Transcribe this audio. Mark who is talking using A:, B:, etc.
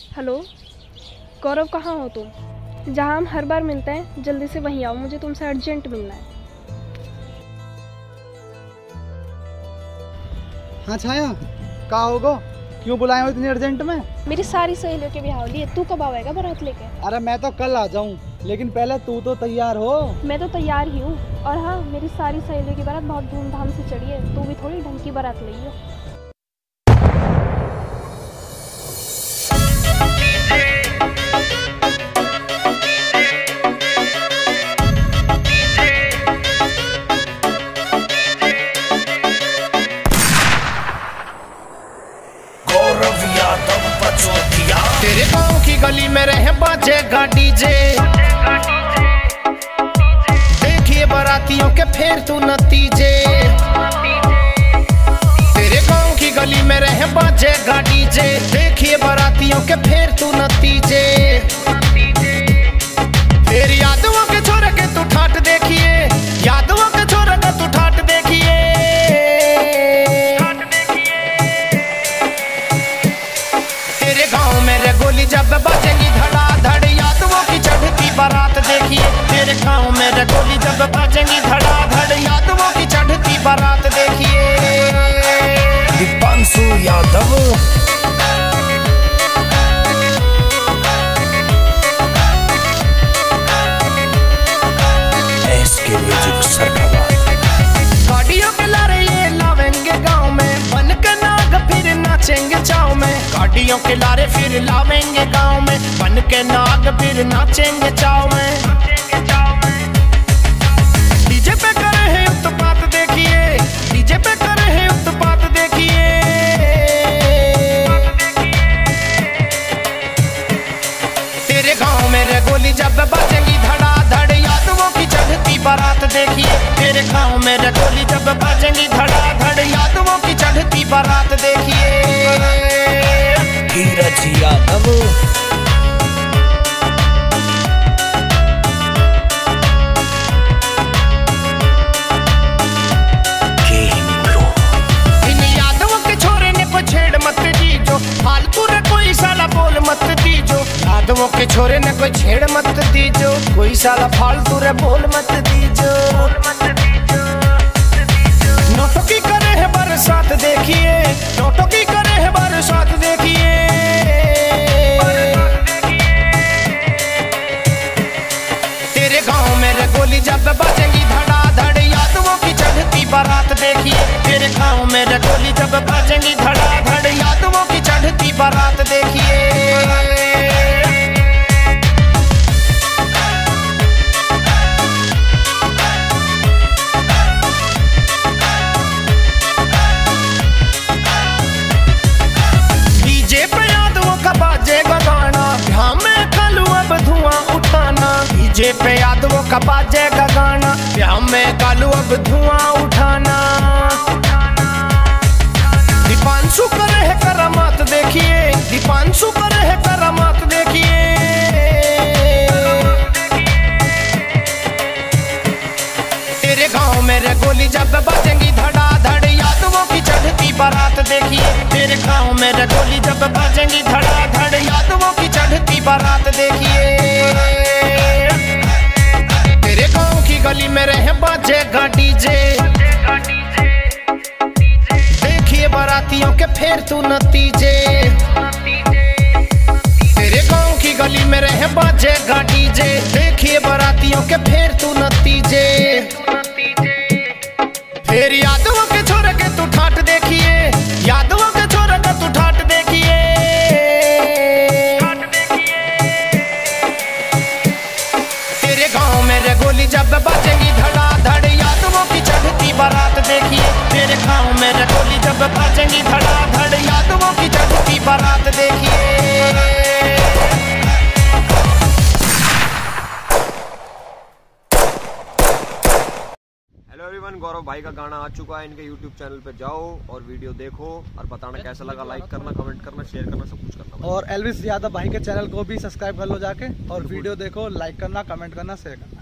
A: Hello गौरव, कहाँ हो तुम? जहाँ हम हर बार मिलते हैं जल्दी से वहीं आओ, मुझे तुमसे अर्जेंट मिलना है।
B: हाँ छाया, कहाँ होगो? क्यों बुलाए हो इतनी अर्जेंट में?
A: मेरी सारी सहेलियों के ब्याह लिए, तू कब आएगा बारात लेके?
B: अरे मैं तो कल आ जाऊँ, लेकिन पहले तू तो तैयार हो।
A: मैं तो तैयार ही हूँ। और हाँ, मेरी सारी सहेलियों की बारात बहुत धूमधाम से चढ़ी है, तू भी थोड़ी ढंग की बारात ले।
C: तेरे गाँव की गली में रहे बाजेगा डीजे, देखिए बारातियों के फेर तू नतीजे। तेरे गाँव की गली में रहे बाजेगा डीजे, देखिए बारातियों के फेर तू नतीजे। फिर यादवों के छोरे के तू ठाट देखिए, यादवों के छोरे के तू ठाट देखिए। तेरे गाँव में रे गोली जब बजेगी धड़ाधड़, यादवों की चढ़ती बारात देखिए। तेरे गाँव में रे गोली जब बजेगी धड़ाधड़, यादवों की चढ़ती बारात देखिए। दीपांशु यादव एसके म्यूजिक सरकार। गाड़ियों के लारे ये लावेंगे गाँव में, बन के नाग फिर नाचेंगे चाव में। गाड़ियों के लारे फिर लावेंगे गाँव में, बन के नाग फिर नाचेंगे चाव में। डीजे पे करे हैं उत्पात देखिए, डीजे पे करे हैं उत्पात देखिए। तेरे गाँव में रे गोली जब बजेगी धड़ाधड़, यादवों की चढ़ती बारात देखिए। तेरे गाँव में रे गोली जब बजेगी धड़ाधड़, यादवों की चढ़ती बारात देखिए। धीरज यादव इन यादवों के छोरे ने को छेड़ मत दीजो, फालतू रे कोई साला बोल मत दीजो। यादवों के छोरे ने कोई छेड़ मत दीजो, कोई साला फालतू रे बोल मत दीजो। नोटों की करे है बरसात देखिए, नोटों की करे है बरसात देखिए। तेरे गाँव में रे गोली जब बजेगी धड़ाधड़, यादवों की चढ़ती बारात देखिए। तेरे गाँव में रे गोली जब बजेगी धड़ाधड़, यादवों की चढ़ती बारात देखिए। डीजे पे यादवों का बाजेगा गाना, ब्याह में कालू अब धुआं उठाना। डीजे पे यादवों का बाजेगा गाना, ब्याह में कालू अब धुआं उठाना। दीपांशु करे है करामात देखिए, दीपांशु करे है करामात देखिए। तेरे गाँव में रे गोली जब बजेगी धड़ाधड़, यादवों की चढ़ती बारात देखिए। तेरे गाँव में रे गोली जब बजेगी धड़ाधड़, यादवों की चढ़ती बारात देखिए। तेरे गाँव की गली में रहे बाजेगा डीजे, देखिए बारातियों के फेर तू नतीजे। तेरे गाँव की गली में रहे बाजेगा डीजे, देखिए बारातियों के फेर तू नतीजे। फिर यादवों के छोरे के तू ठाट देखिए, यादवों के छोरे के तू ठाट देखिए। तेरे गाँव में रे गोली जब बजेगी धड़ाधड़, यादवों की चढ़ती बारात देखिए। तेरे गाँव में रे गोली जब बजेगी धड़ाधड़, यादवों की चढ़ती बारात देखिए।
D: हेलो एवरीवन, गौरव भाई का गाना आ चुका है इनके YouTube चैनल पे, जाओ और वीडियो देखो और बताना कैसा लगा। लाइक करना, कमेंट करना, शेयर करना, सब कुछ करना।
B: और एल्विस यादव भाई के चैनल को भी सब्सक्राइब कर लो जाके, और वीडियो देखो, लाइक करना, कमेंट करना, शेयर करना।